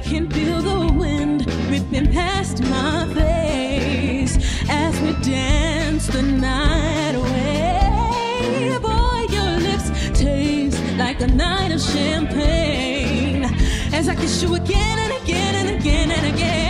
can feel the wind ripping past my face as we dance the night away. Boy, your lips taste like a night of champagne as I kiss you again and again and again and again.